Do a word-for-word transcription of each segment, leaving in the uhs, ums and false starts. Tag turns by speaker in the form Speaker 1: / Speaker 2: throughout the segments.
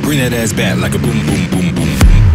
Speaker 1: Bring that ass back like a boom, boom, boom, boom.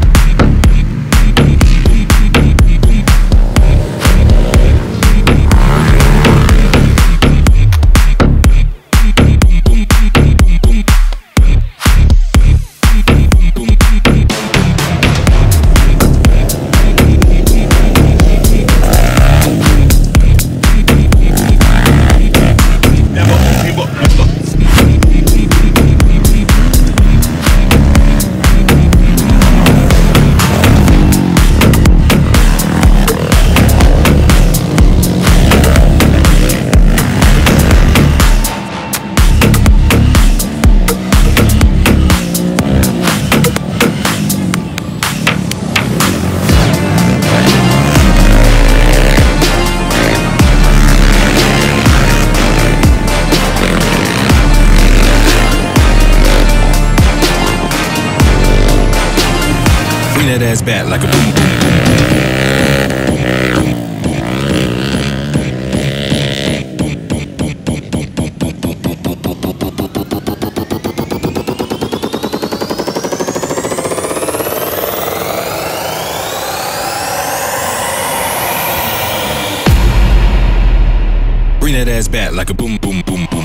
Speaker 1: Bring that ass back like a boom, boom, bring that ass back like a boom, boom, boom, boom.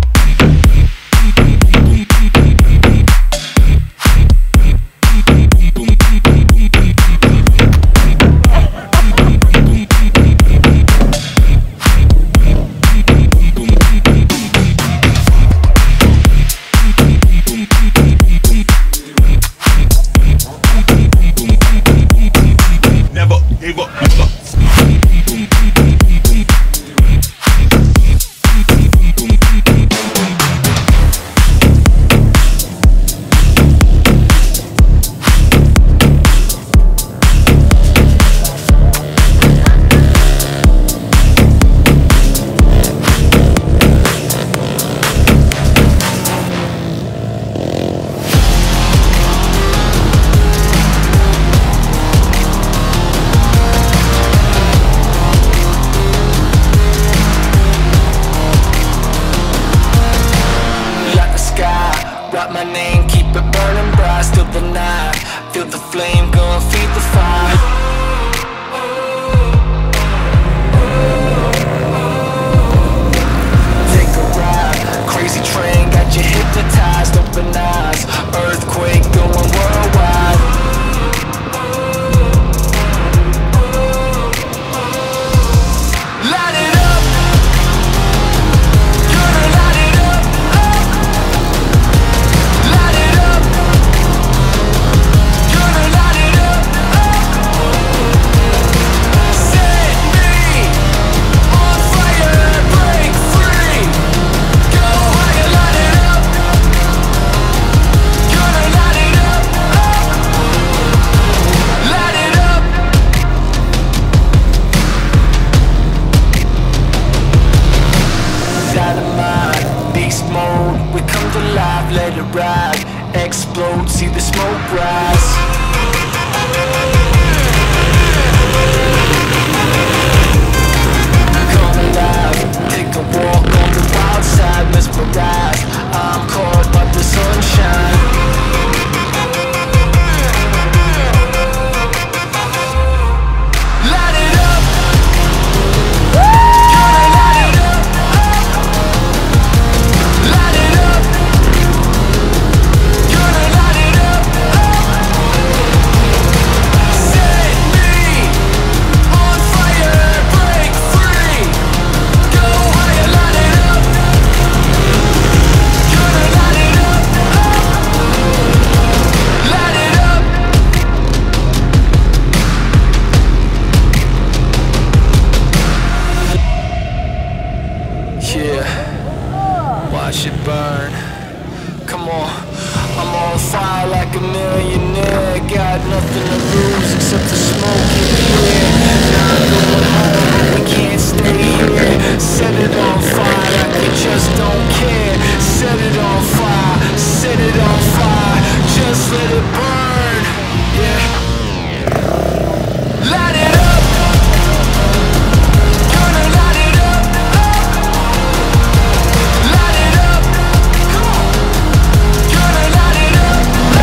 Speaker 2: Write my name, keep it burning bright, still the night. Feel the flame, go and feed the fire. Take a ride, crazy train, got you hypnotized. Open eyes, earthquake going worldwide. Light it up, gonna light it up, up. Light it up, gonna light it up, up. Set me on fire, break free. Go higher, light it up, gonna light it up, up. Light it up. Dynamite, beast mode, we come to life, let it ride. Explode, see the smoke rise. Come alive, take a walk on the wild side, mesmerized. I'm caught by the sunshine. Light it up, gonna light it up, up. Light it up, gonna light it up, up. Set me on fire, break free. Go higher, light it up, gonna light it up, up. Light it up. Yeah, watch it burn. Come on, I'm on fire like a millionaire. Got nothing to lose except the smoke in the air. Now I'm going home, but we can't stay here. Set it on fire like we just don't care. Set it on fire, set it on fire. Just let it burn, yeah. Light it up, gonna light it up, up. Light it up, come on, gonna light it up, up.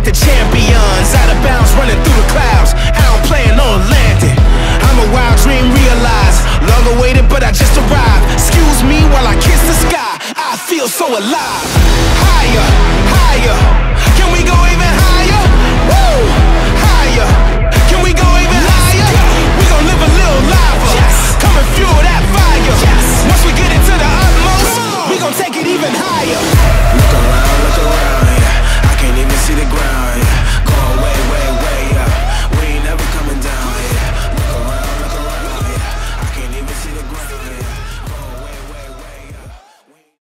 Speaker 3: the champions, out of bounds, running through the clouds. I don't plan on landing. I'm a wild dream realized, long awaited, but I just arrived. Excuse me while I kiss the sky. I feel so alive. Higher.